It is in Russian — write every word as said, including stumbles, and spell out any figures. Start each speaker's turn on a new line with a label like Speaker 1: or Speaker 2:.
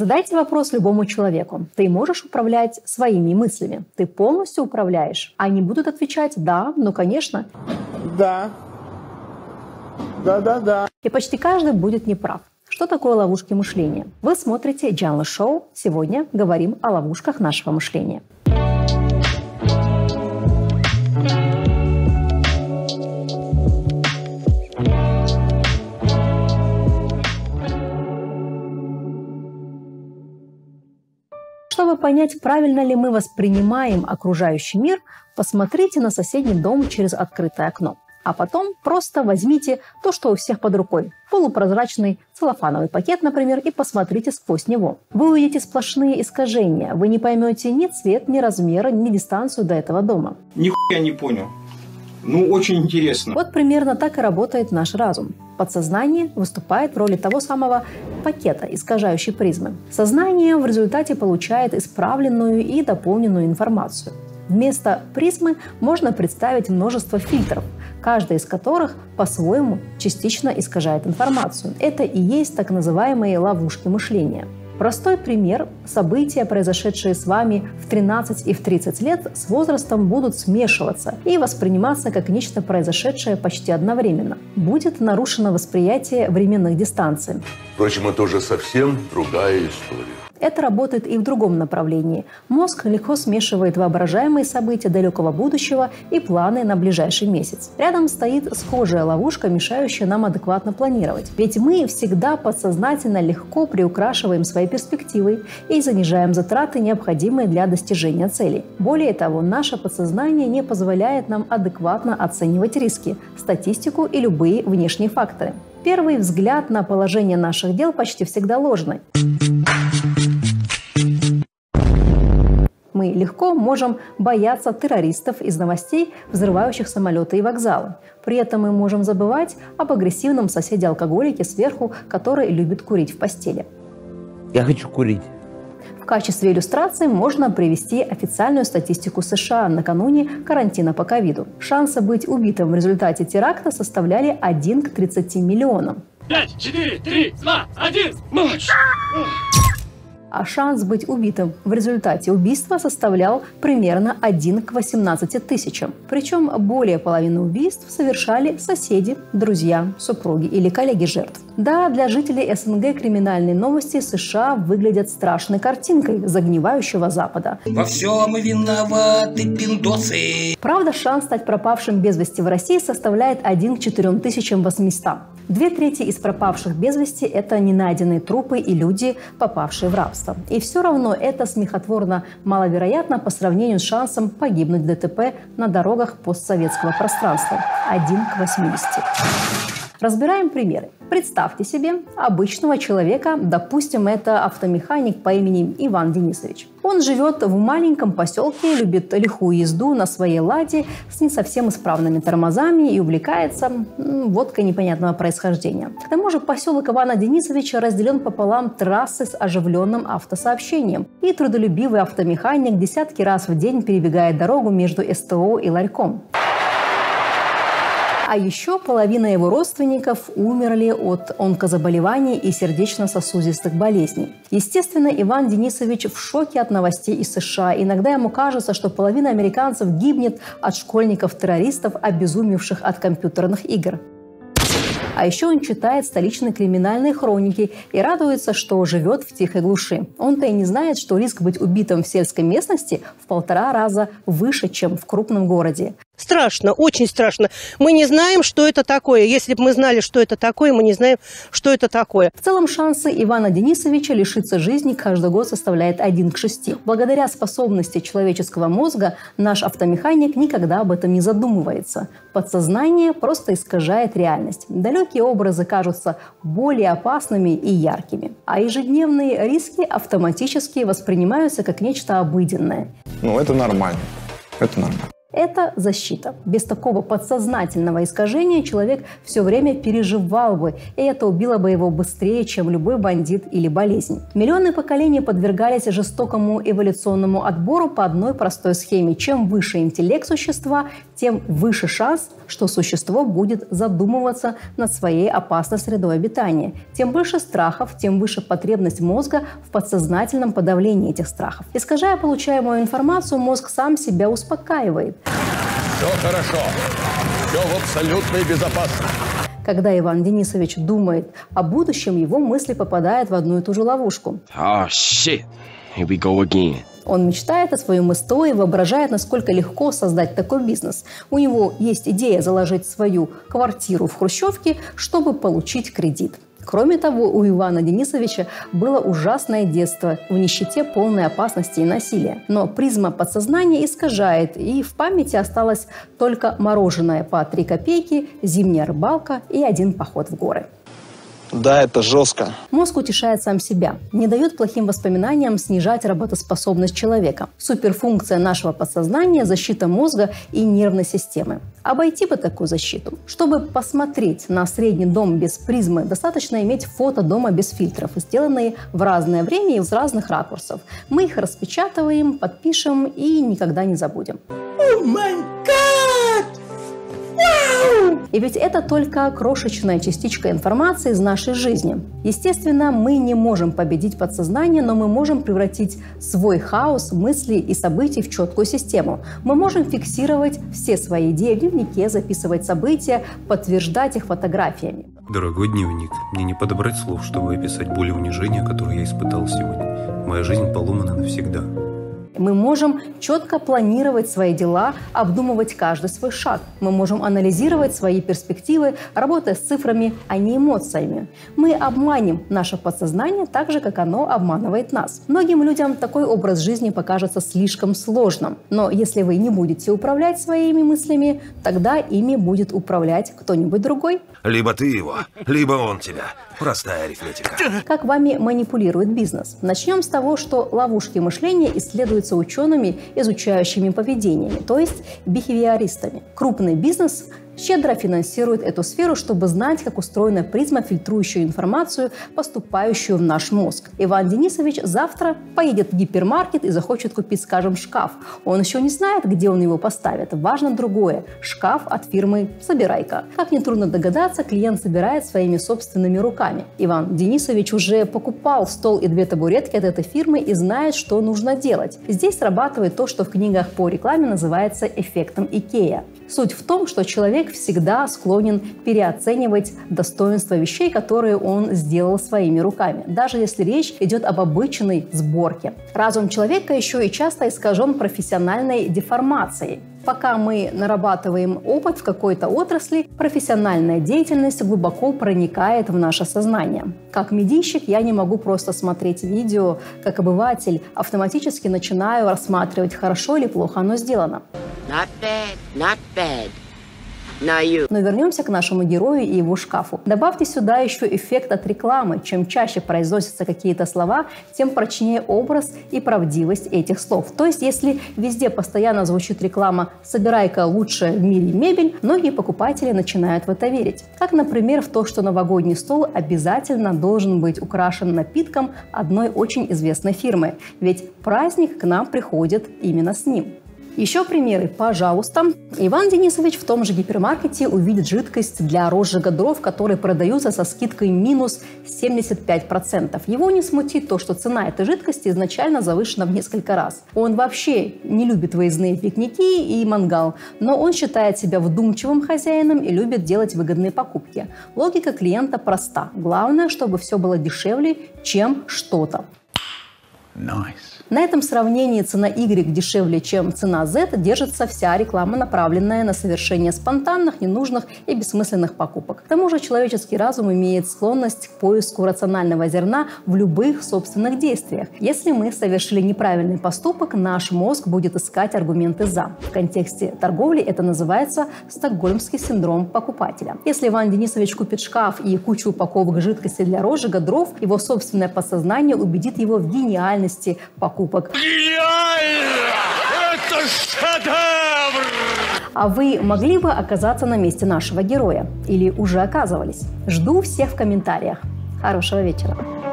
Speaker 1: Задайте вопрос любому человеку. Ты можешь управлять своими мыслями? Ты полностью управляешь? Они будут отвечать «да», ну конечно.
Speaker 2: Да. Да-да-да.
Speaker 1: И почти каждый будет неправ. Что такое ловушки мышления? Вы смотрите Джанла Шоу. Сегодня говорим о ловушках нашего мышления. Чтобы понять, правильно ли мы воспринимаем окружающий мир, посмотрите на соседний дом через открытое окно. А потом просто возьмите то, что у всех под рукой. Полупрозрачный целлофановый пакет, например, и посмотрите сквозь него. Вы увидите сплошные искажения. Вы не поймете ни цвет, ни размер, ни дистанцию до этого дома.
Speaker 3: Нихуя не понял. Ну, очень интересно.
Speaker 1: Вот примерно так и работает наш разум. Подсознание выступает в роли того самого пакета, искажающей призмы. Сознание в результате получает исправленную и дополненную информацию. Вместо призмы можно представить множество фильтров, каждый из которых по-своему частично искажает информацию. Это и есть так называемые ловушки мышления. Простой пример. События, произошедшие с вами в тринадцать и в тридцать лет, с возрастом будут смешиваться и восприниматься как нечто произошедшее почти одновременно. Будет нарушено восприятие временных дистанций.
Speaker 4: Впрочем, это уже совсем другая история.
Speaker 1: Это работает и в другом направлении. Мозг легко смешивает воображаемые события далекого будущего и планы на ближайший месяц. Рядом стоит схожая ловушка, мешающая нам адекватно планировать. Ведь мы всегда подсознательно легко приукрашиваем свои перспективы и занижаем затраты, необходимые для достижения целей. Более того, наше подсознание не позволяет нам адекватно оценивать риски, статистику и любые внешние факторы. Первый взгляд на положение наших дел почти всегда ложный. Мы легко можем бояться террористов из новостей, взрывающих самолеты и вокзалы. При этом мы можем забывать об агрессивном соседе-алкоголике сверху, который любит курить в постели.
Speaker 2: Я хочу курить.
Speaker 1: В качестве иллюстрации можно привести официальную статистику США накануне карантина по ковиду. Шансы быть убитым в результате теракта составляли один к тридцати миллионам.
Speaker 5: пять, четыре, три, два, один, марш!
Speaker 1: А шанс быть убитым в результате убийства составлял примерно один к восемнадцати тысячам. Причем более половины убийств совершали соседи, друзья, супруги или коллеги жертв. Да, для жителей СНГ криминальные новости США выглядят страшной картинкой загнивающего Запада.
Speaker 5: Во всем виноваты пиндосы.
Speaker 1: Правда, шанс стать пропавшим без вести в России составляет один к четырем тысячам восьмистам. Две трети из пропавших без вести – это ненайденные трупы и люди, попавшие в рабство. И все равно это смехотворно маловероятно по сравнению с шансом погибнуть в ДТП на дорогах постсоветского пространства – один к восьмидесяти. Разбираем примеры. Представьте себе обычного человека, допустим, это автомеханик по имени Иван Денисович. Он живет в маленьком поселке, любит лихую езду на своей ладе с не совсем исправными тормозами и увлекается м, водкой непонятного происхождения. К тому же поселок Ивана Денисовича разделен пополам трассой с оживленным автосообщением. И трудолюбивый автомеханик десятки раз в день перебегает дорогу между СТО и ларьком. А еще половина его родственников умерли от онкозаболеваний и сердечно-сосудистых болезней. Естественно, Иван Денисович в шоке от новостей из США. Иногда ему кажется, что половина американцев гибнет от школьников-террористов, обезумевших от компьютерных игр. А еще он читает столичные криминальные хроники и радуется, что живет в тихой глуши. Он-то и не знает, что риск быть убитым в сельской местности в полтора раза выше, чем в крупном городе.
Speaker 6: Страшно, очень страшно. Мы не знаем, что это такое. Если бы мы знали, что это такое, мы не знаем, что это такое.
Speaker 1: В целом шансы Ивана Денисовича лишиться жизни каждый год составляет один к шести. Благодаря способности человеческого мозга наш автомеханик никогда об этом не задумывается. Подсознание просто искажает реальность. Далекие образы кажутся более опасными и яркими. А ежедневные риски автоматически воспринимаются как нечто обыденное.
Speaker 2: Ну, это нормально. Это нормально.
Speaker 1: Это защита. Без такого подсознательного искажения человек все время переживал бы, и это убило бы его быстрее, чем любой бандит или болезнь. Миллионы поколений подвергались жестокому эволюционному отбору по одной простой схеме. Чем выше интеллект существа, тем выше шанс, что существо будет задумываться над своей опасной средой обитания. Тем больше страхов, тем выше потребность мозга в подсознательном подавлении этих страхов. Искажая получаемую информацию, мозг сам себя успокаивает.
Speaker 4: Все хорошо. Все в абсолютной безопасности.
Speaker 1: Когда Иван Денисович думает о будущем, его мысли попадают в одну и ту же ловушку.
Speaker 5: Oh, shit. Here we go again.
Speaker 1: Он мечтает о своем СТО и воображает, насколько легко создать такой бизнес. У него есть идея заложить свою квартиру в хрущевке, чтобы получить кредит. Кроме того, у Ивана Денисовича было ужасное детство в нищете, полной опасности и насилия. Но призма подсознания искажает, и в памяти осталось только мороженое по три копейки, зимняя рыбалка и один поход в горы.
Speaker 7: Да, это жестко.
Speaker 1: Мозг утешает сам себя, не дает плохим воспоминаниям снижать работоспособность человека. Суперфункция нашего подсознания – защита мозга и нервной системы. Обойти бы такую защиту. Чтобы посмотреть на средний дом без призмы, достаточно иметь фото дома без фильтров, сделанные в разное время и из разных ракурсов. Мы их распечатываем, подпишем и никогда не забудем.
Speaker 2: О май гад!
Speaker 1: И ведь это только крошечная частичка информации из нашей жизни. Естественно, мы не можем победить подсознание, но мы можем превратить свой хаос мыслей и событий в четкую систему. Мы можем фиксировать все свои идеи в дневнике, записывать события, подтверждать их фотографиями.
Speaker 8: Дорогой дневник, мне не подобрать слов, чтобы описать боль и унижение, которые я испытал сегодня. Моя жизнь поломана навсегда.
Speaker 1: Мы можем четко планировать свои дела, обдумывать каждый свой шаг. Мы можем анализировать свои перспективы, работая с цифрами, а не эмоциями. Мы обманем наше подсознание так же, как оно обманывает нас. Многим людям такой образ жизни покажется слишком сложным. Но если вы не будете управлять своими мыслями, тогда ими будет управлять кто-нибудь другой.
Speaker 9: Либо ты его, либо он тебя. Простая арифметика.
Speaker 1: Как вами манипулирует бизнес? Начнем с того, что ловушки мышления исследуются учеными, изучающими поведение, то есть бихевиористами. Крупный бизнес щедро финансирует эту сферу, чтобы знать, как устроена призма, фильтрующая информацию, поступающую в наш мозг. Иван Денисович завтра поедет в гипермаркет и захочет купить, скажем, шкаф. Он еще не знает, где он его поставит. Важно другое – шкаф от фирмы «Собирайка». Как нетрудно догадаться, клиент собирает своими собственными руками. Иван Денисович уже покупал стол и две табуретки от этой фирмы и знает, что нужно делать. Здесь срабатывает то, что в книгах по рекламе называется эффектом Икея. Суть в том, что человек всегда склонен переоценивать достоинство вещей, которые он сделал своими руками, даже если речь идет об обычной сборке. Разум человека еще и часто искажен профессиональной деформацией. Пока мы нарабатываем опыт в какой-то отрасли, профессиональная деятельность глубоко проникает в наше сознание. Как медийщик я не могу просто смотреть видео, как обыватель автоматически начинаю рассматривать, хорошо или плохо оно сделано.
Speaker 10: Not bad, not bad. Now you.
Speaker 1: Но вернемся к нашему герою и его шкафу. Добавьте сюда еще эффект от рекламы. Чем чаще произносятся какие-то слова, тем прочнее образ и правдивость этих слов. То есть, если везде постоянно звучит реклама «Собирайка лучшая в мире мебель», многие покупатели начинают в это верить. Как, например, в то, что новогодний стол обязательно должен быть украшен напитком одной очень известной фирмы. Ведь праздник к нам приходит именно с ним. Еще примеры, пожалуйста. Иван Денисович в том же гипермаркете увидит жидкость для розжига дров, которые продаются со скидкой минус семьдесят пять процентов. Его не смутит то, что цена этой жидкости изначально завышена в несколько раз. Он вообще не любит выездные пикники и мангал, но он считает себя вдумчивым хозяином и любит делать выгодные покупки. Логика клиента проста. Главное, чтобы все было дешевле, чем что-то.
Speaker 2: Nice.
Speaker 1: На этом сравнении цена Y дешевле, чем цена Z, держится вся реклама, направленная на совершение спонтанных, ненужных и бессмысленных покупок. К тому же человеческий разум имеет склонность к поиску рационального зерна в любых собственных действиях. Если мы совершили неправильный поступок, наш мозг будет искать аргументы «за». В контексте торговли это называется стокгольмский синдром покупателя. Если Иван Денисович купит шкаф и кучу упаковок жидкости для розжига дров, его собственное подсознание убедит его в гениальности покупок.
Speaker 5: Гениально! Это шедевр!
Speaker 1: А вы могли бы оказаться на месте нашего героя? Или уже оказывались? Жду всех в комментариях. Хорошего вечера.